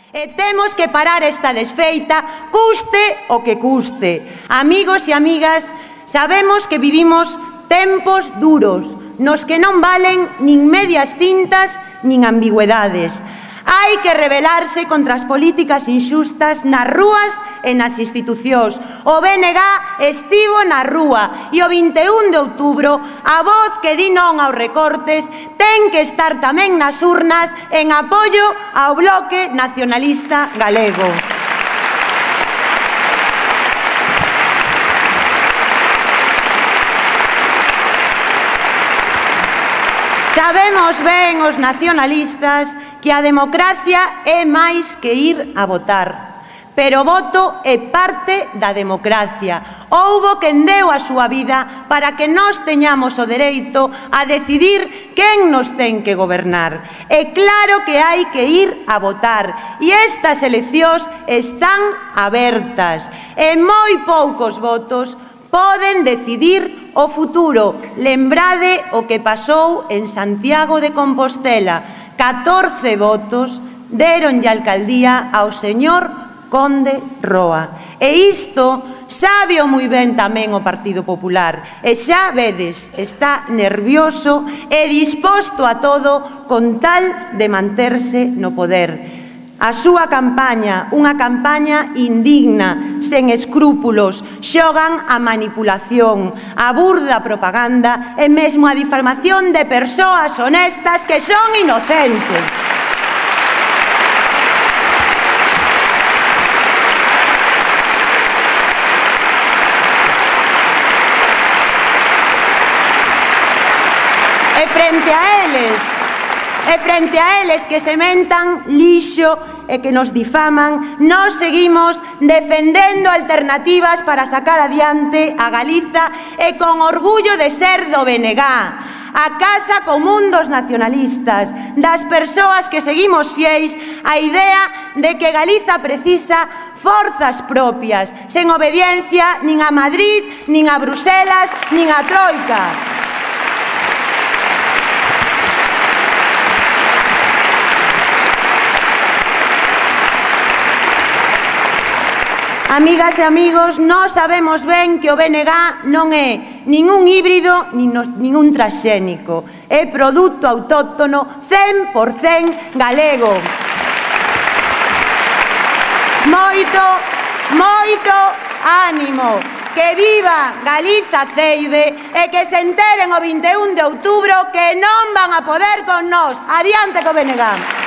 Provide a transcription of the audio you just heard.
E temos que parar esta desfeita, custe o que custe. Amigos e amigas, sabemos que vivimos tempos duros, nos que non valen nin medias tintas nin ambigüedades. Hai que rebelarse contra as políticas inxustas nas rúas e nas institucións. O BNG estivo na rúa e o 21 de outubro a voz que di non aos recortes ten que estar tamén nas urnas en apoio ao Bloque Nacionalista Galego. Sabemos ben os nacionalistas que a democracia é máis que ir a votar, pero o voto é parte da democracia. Houbo quen deu a súa vida para que nós teñamos o dereito a decidir quen nos ten que gobernar. É claro que hai que ir a votar e estas eleccións están abertas e moi poucos votos poden decidir o futuro. Lembrade o que pasou en Santiago de Compostela. 14 votos deronlle a alcaldía ao señor Conde Roa. E isto sábeo moi ben tamén o Partido Popular. E xa vedes, está nervioso e disposto a todo con tal de manterse no poder. A súa campaña, unha campaña indigna, sen escrúpulos, xogan a manipulación, a burda propaganda e mesmo a difamación de persoas honestas que son inocentes. E frente a eles que sementan lixo e que nos difaman, nós seguimos defendendo alternativas para sacar adiante a Galiza e con orgullo de ser do BNG, a casa común dos nacionalistas, das persoas que seguimos fiéis á idea de que Galiza precisa forzas propias, sen obediencia nin a Madrid, nin a Bruselas, nin a Troika. Amigas e amigos, nós sabemos ben que o BNG non é nin un híbrido nin un transxénico. É produto autóctono 100% galego. Moito ánimo. Que viva Galiza Ceibe e que se enteren o 21 de outubro que non van a poder con nós. Adiante co BNG.